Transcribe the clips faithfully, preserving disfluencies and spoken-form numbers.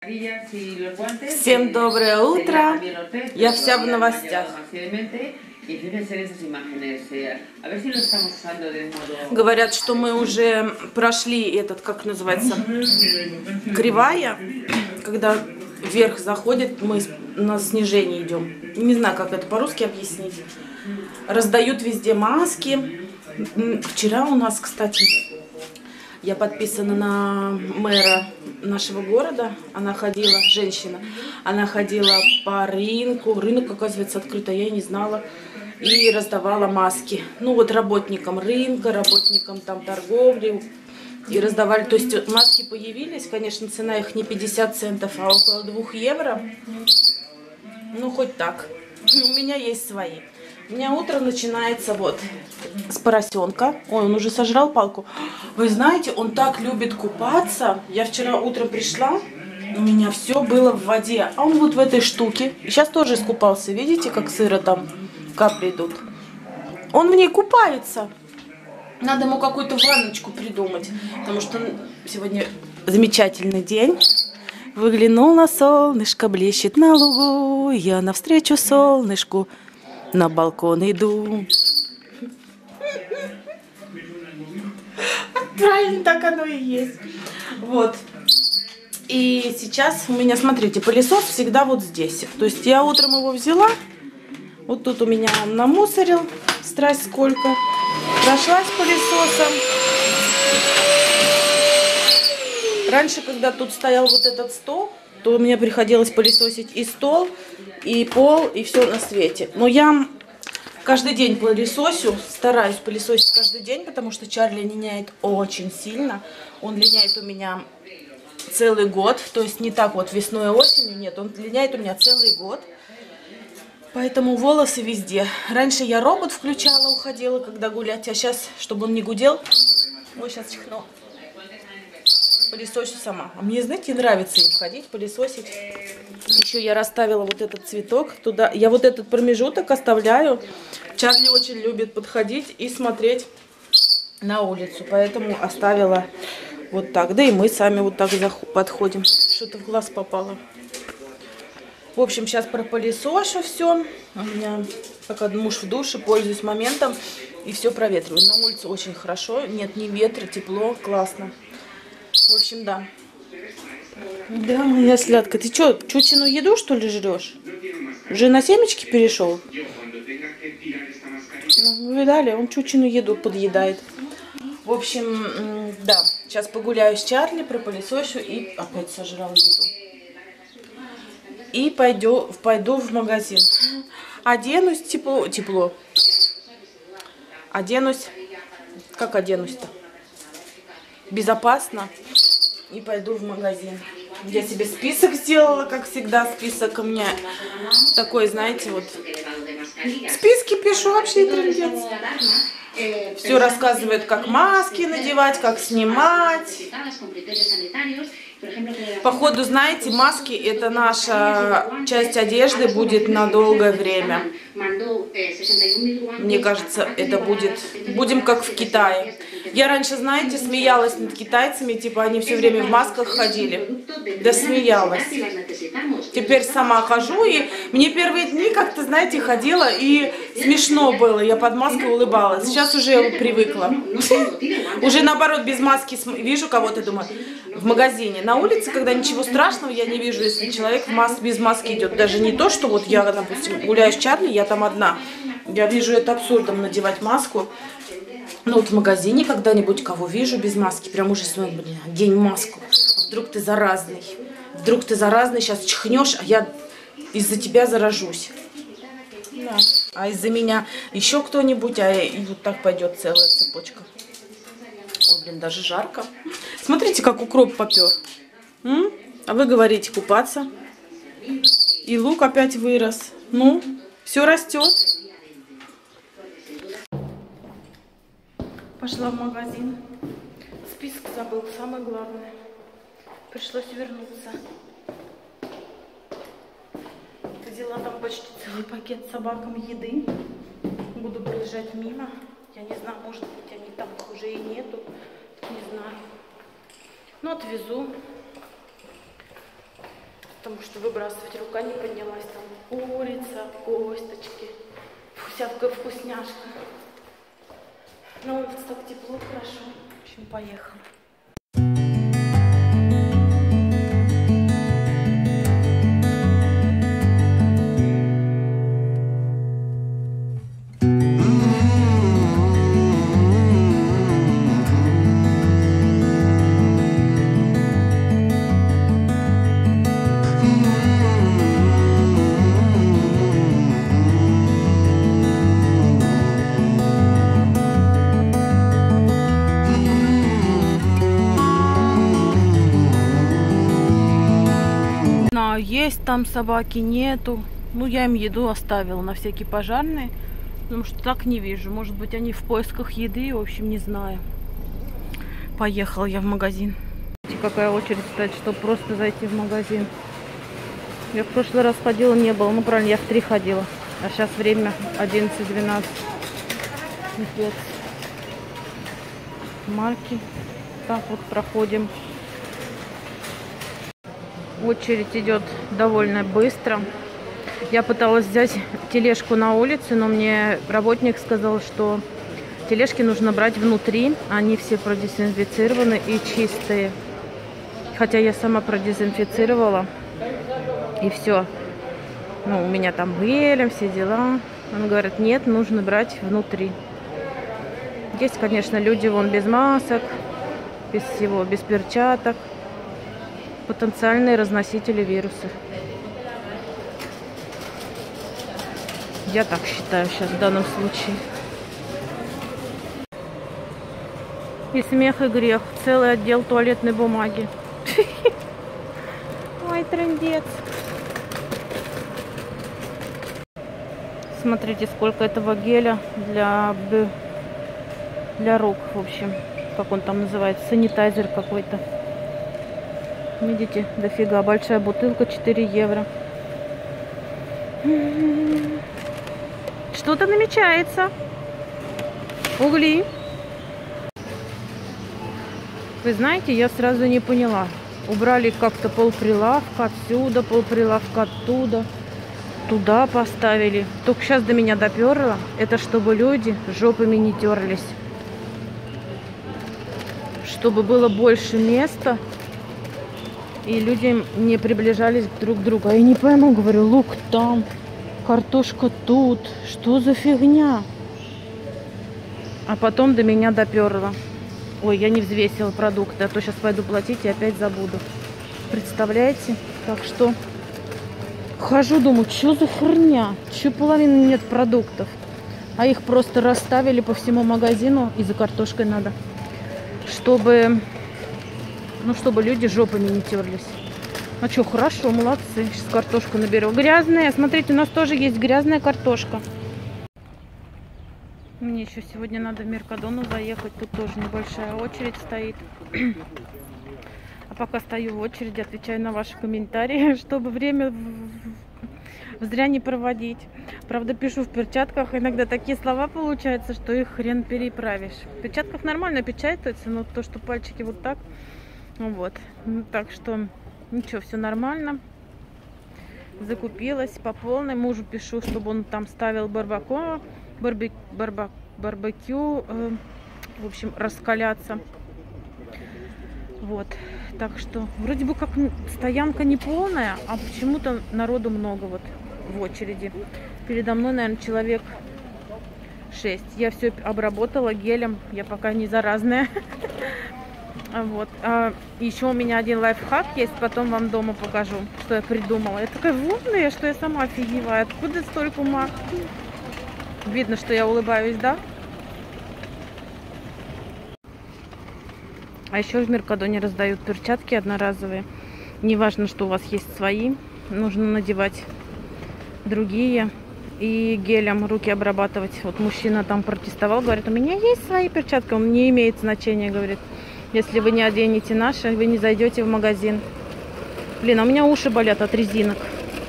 Всем доброе утро. Я вся в новостях. Говорят, что мы уже прошли этот, как называется, кривая, когда вверх заходит, мы на снижение идем. Не знаю, как это по-русски объяснить. Раздают везде маски. Вчера у нас, кстати, я подписана на мэра нашего города. Она ходила, женщина, она ходила по рынку. Рынок, оказывается, открыт, а я не знала. И раздавала маски. Ну вот работникам рынка, работникам там торговли. И раздавали. То есть маски появились. Конечно, цена их не пятьдесят центов, а около двух евро. Ну, хоть так. У меня есть свои. У меня утро начинается вот с поросенка. Ой, он уже сожрал палку. Вы знаете, он так любит купаться. Я вчера утром пришла, у меня все было в воде. А он вот в этой штуке. Сейчас тоже искупался. Видите, как сыро там капли идут? Он в ней купается. Надо ему какую-то ванночку придумать. Потому что сегодня замечательный день. Выглянул на солнышко, блещет на лугу. Я навстречу солнышку на балкон иду. Правильно, так оно и есть. Вот. И сейчас у меня, смотрите, пылесос всегда вот здесь. То есть я утром его взяла. Вот тут у меня он намусорил. Страсть сколько. Прошлась пылесосом. Раньше, когда тут стоял вот этот стол, то мне приходилось пылесосить и стол, и пол, и все на свете. Но я каждый день пылесосю, стараюсь пылесосить каждый день, потому что Чарли линяет очень сильно. Он линяет у меня целый год, то есть не так вот весной и осенью, нет, он линяет у меня целый год. Поэтому волосы везде. Раньше я робот включала, уходила, когда гулять, а сейчас, чтобы он не гудел, ой, сейчас чихну, пылесосю сама. А мне, знаете, нравится им ходить, пылесосить. Еще я расставила вот этот цветок туда. Я вот этот промежуток оставляю. Чарли очень любит подходить и смотреть на улицу. Поэтому оставила вот так. Да и мы сами вот так подходим. Что-то в глаз попало. В общем, сейчас пропылесошу все. У меня пока муж в душе, пользуюсь моментом. И все проветриваю. На улице очень хорошо. Нет ни ветра, тепло, классно. В общем, да. Да, моя сладкая. Ты что, чучину еду, что ли, жрешь? Уже на семечки перешел? Ну, вы видали, он чучину еду подъедает. В общем, да. Сейчас погуляю с Чарли, пропылесощу и опять сожрал еду. И пойду, пойду в магазин. Оденусь тепло. Тепло. Оденусь. Как оденусь-то? Безопасно. И пойду в магазин. Я себе список сделала, как всегда, список у меня такой, знаете, вот. Списки пишу, вообще трындец. Все рассказывают, как маски надевать, как снимать. Походу, знаете, маски — это наша часть одежды, будет на долгое время. Мне кажется, это будет... Будем как в Китае. Я раньше, знаете, смеялась над китайцами, типа они все время в масках ходили. Да смеялась. Теперь сама хожу, и мне первые дни как-то, знаете, ходила, и смешно было. Я под маской улыбалась. Сейчас уже привыкла. Уже наоборот, без маски вижу кого-то, думаю, в магазине. На улице, когда ничего страшного я не вижу, если человек в мас без маски идет. Даже не то, что вот я, допустим, гуляю с Чарли, я там одна. Я вижу это абсурдом надевать маску. Ну вот в магазине когда-нибудь кого вижу без маски, прям уже смотрю, блин, одень маску. Вдруг ты заразный. Вдруг ты заразный, сейчас чихнешь, а я из-за тебя заражусь. Да. А из-за меня еще кто-нибудь, а и вот так пойдет целая цепочка. Ой, блин, даже жарко. Смотрите, как укроп попер. М? А вы говорите купаться. И лук опять вырос. Ну, все растет. Пошла в магазин. Список забыл, самое главное. Пришлось вернуться. Взяла там почти целый пакет собакам еды. Буду проезжать мимо. Я не знаю, может быть, они там уже и нету. Не знаю. Ну, отвезу. Потому что выбрасывать рука не поднялась. Там курица, косточки, всякая вкусняшка. На улице так тепло, хорошо. В общем, поехала. Есть там собаки, нету. Ну, я им еду оставила на всякие пожарные. Потому что так не вижу. Может быть, они в поисках еды. В общем, не знаю. Поехала я в магазин. Видите, какая очередь стоит, чтобы просто зайти в магазин. Я в прошлый раз ходила, не было. Ну, правильно, я в три ходила. А сейчас время одиннадцать двенадцать. Пипец. Марки. Так вот проходим. Очередь идет довольно быстро. Я пыталась взять тележку на улице, но мне работник сказал, что тележки нужно брать внутри. Они все продезинфицированы и чистые. Хотя я сама продезинфицировала. И все. Ну, у меня там гелем, все дела. Он говорит, нет, нужно брать внутри. Есть, конечно, люди вон без масок, без всего, без перчаток. Потенциальные разносители вирусов. Я так считаю сейчас в данном случае. И смех, и грех. Целый отдел туалетной бумаги. Ой, трындец. Смотрите, сколько этого геля для, для рук, в общем. Как он там называется? Санитайзер какой-то. Видите, дофига. Большая бутылка, четыре евро. Что-то намечается. Угли. Вы знаете, я сразу не поняла. Убрали как-то полприлавка отсюда, полприлавка оттуда. Туда поставили. Только сейчас до меня доперло. Это чтобы люди жопами не терлись. Чтобы было больше места. И люди не приближались друг к другу. А я не пойму, говорю, лук там, картошка тут. Что за фигня? А потом до меня доперло. Ой, я не взвесила продукты, а то сейчас пойду платить и опять забуду. Представляете? Так что хожу, думаю, что за херня? Че половины нет продуктов? А их просто расставили по всему магазину. И за картошкой надо. Чтобы... Ну, чтобы люди жопами не терлись. А что, хорошо, молодцы. Сейчас картошку наберу. Грязная. Смотрите, у нас тоже есть грязная картошка. Мне еще сегодня надо в Меркадону заехать. Тут тоже небольшая очередь стоит. А пока стою в очереди, отвечаю на ваши комментарии, чтобы время зря не проводить. Правда, пишу в перчатках. Иногда такие слова получаются, что их хрен переправишь. В перчатках нормально печатаются, но то, что пальчики вот так... Вот, ну, так что ничего, все нормально. Закупилась по полной. Мужу пишу, чтобы он там ставил барбако, барби, барба, барбекю, э, в общем, раскаляться. Вот, так что вроде бы как стоянка не полная, а почему-то народу много вот в очереди. Передо мной, наверное, человек шесть. Я все обработала гелем, я пока не заразная. Вот. А еще у меня один лайфхак есть, потом вам дома покажу, что я придумала. Я такая умная, что я сама офигеваю. Откуда столько ума? Видно, что я улыбаюсь, да? А еще в Меркадоне раздают перчатки одноразовые. Неважно, что у вас есть свои, нужно надевать другие и гелем руки обрабатывать. Вот мужчина там протестовал, говорит, у меня есть свои перчатки, он не имеет значения, говорит. Если вы не оденете наши, вы не зайдете в магазин. Блин, а у меня уши болят от резинок.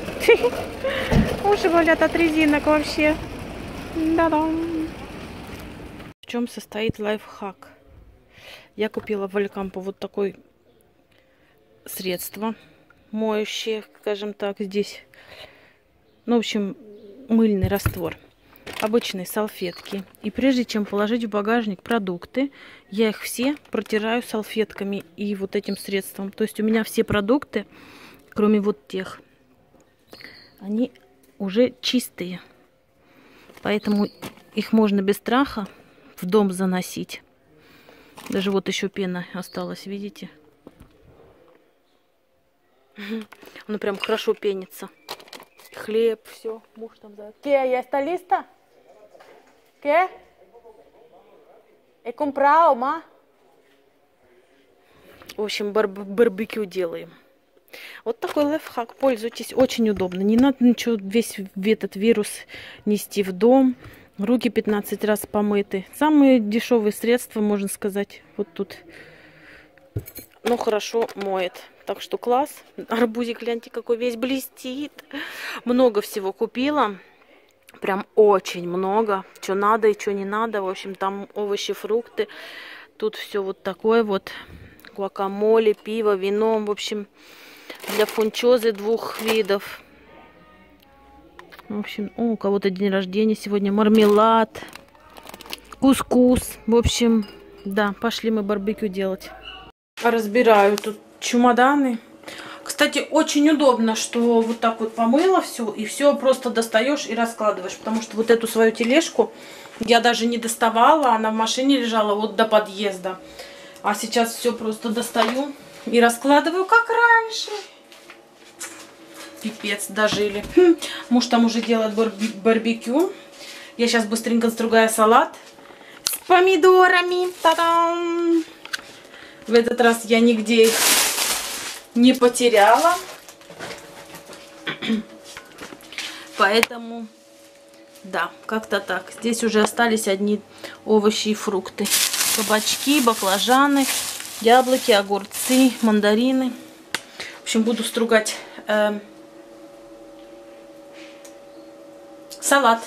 Уши болят от резинок вообще. Да-да. В чем состоит лайфхак? Я купила в Алькампо вот такое средство. моющие, скажем так, здесь. Ну, в общем, мыльный раствор. Обычные салфетки. И прежде чем положить в багажник продукты, я их все протираю салфетками и вот этим средством. То есть у меня все продукты, кроме вот тех, они уже чистые. Поэтому их можно без страха в дом заносить. Даже вот еще пена осталась, видите? Оно прям хорошо пенится. Хлеб, все. Муж там за... ¿Qué? ¿Ya está lista? ¿Qué? He comprado, ma. В общем, бар барбекю делаем. Вот такой лайфхак. Пользуйтесь. Очень удобно. Не надо ничего, весь этот вирус нести в дом. Руки пятнадцать раз помыты. Самые дешевые средства, можно сказать, вот тут. Но хорошо моет. Так что класс. Арбузик, гляньте, какой весь блестит. Много всего купила. Прям очень много. Что надо и что не надо. В общем, там овощи, фрукты. Тут все вот такое вот. Гуакамоле, пиво, вино. В общем, для фунчозы двух видов. В общем, о, у кого-то день рождения сегодня. Мармелад. Кускус. В общем, да, пошли мы барбекю делать. Разбираю тут чемоданы. Кстати, очень удобно, что вот так вот помыла все, и все просто достаешь и раскладываешь. Потому что вот эту свою тележку я даже не доставала, она в машине лежала вот до подъезда. А сейчас все просто достаю и раскладываю, как раньше. Пипец, дожили. Хм, муж там уже делает барби барбекю. Я сейчас быстренько стругаю салат с помидорами. Та-дам! В этот раз я нигде их не потеряла. Поэтому, да, как-то так. Здесь уже остались одни овощи и фрукты. Кабачки, баклажаны, яблоки, огурцы, мандарины. В общем, буду стругать э, салат.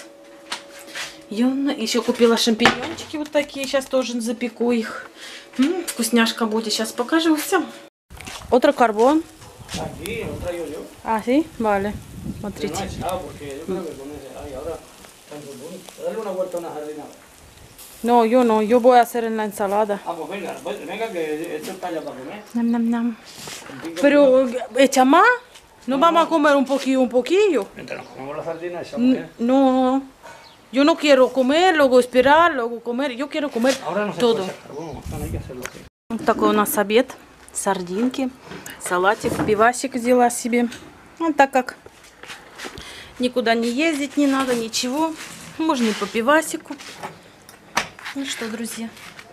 Еще купила шампиньончики вот такие. Сейчас тоже запеку их. М-м, вкусняшка будет. Сейчас покажу всем. Otro carbón. Aquí, lo traigo yo. Ah, sí, vale. Смотрите. No hay agua, porque yo creo que con ese hay ahora. Dale una vuelta a una jardina. No, yo no. Yo voy a hacer en la ensalada. Ah, pues venga, pues, venga que esto está ya para comer. Nam, nam, nam. Pero, ¿echa más? ¿No vamos a comer un poquillo, un poquillo? Mientras nos comemos la sardina, echamos que... No, yo no quiero comer, luego esperar, luego comer. Yo quiero comer Ahora no se todo. puede sacar, bueno, hay que hacerlo así. Вот такой у нас обед. Сардинки, салатик, пивасик взяла себе. Ну, так как никуда не ездить не надо, ничего. Можно и по пивасику. Ну что, друзья,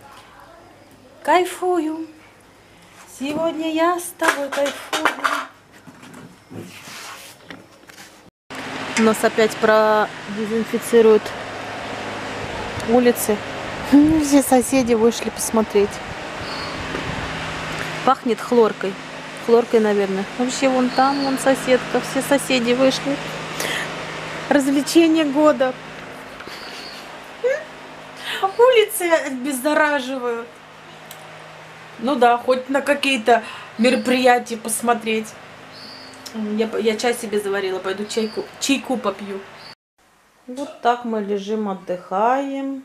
кайфую. Сегодня я с тобой кайфую. У нас опять продезинфицируют улицы. Все соседи вышли посмотреть. Пахнет хлоркой. Хлоркой, наверное. Вообще вон там, вон соседка. Все соседи вышли. Развлечение года. Улицы обеззараживают. Ну да, хоть на какие-то мероприятия посмотреть. Я, я чай себе заварила. Пойду чайку, чайку попью. Вот так мы лежим, отдыхаем.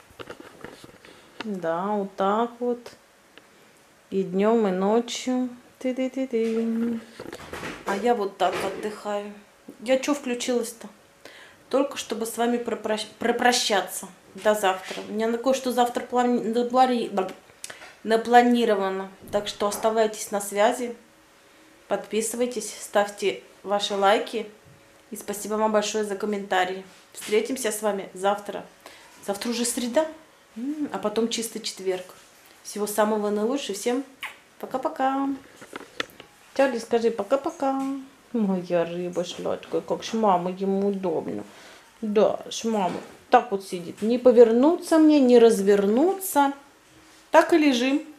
Да, вот так вот. И днем, и ночью. Ты-ты-ты-ты. А я вот так отдыхаю. Я что включилась-то? Только чтобы с вами пропрощ... пропрощаться. До завтра. У меня кое-что завтра плани... напланировано. Так что оставайтесь на связи. Подписывайтесь, ставьте ваши лайки. И спасибо вам большое за комментарии. Встретимся с вами завтра. Завтра уже среда, а потом чистый четверг. Всего самого наилучшего. Всем пока-пока. Чарли, скажи пока-пока. Моя рыба сладкая, как ж мама, ему удобно. Да, ж мама так вот сидит. Не повернуться мне, не развернуться. Так и лежим.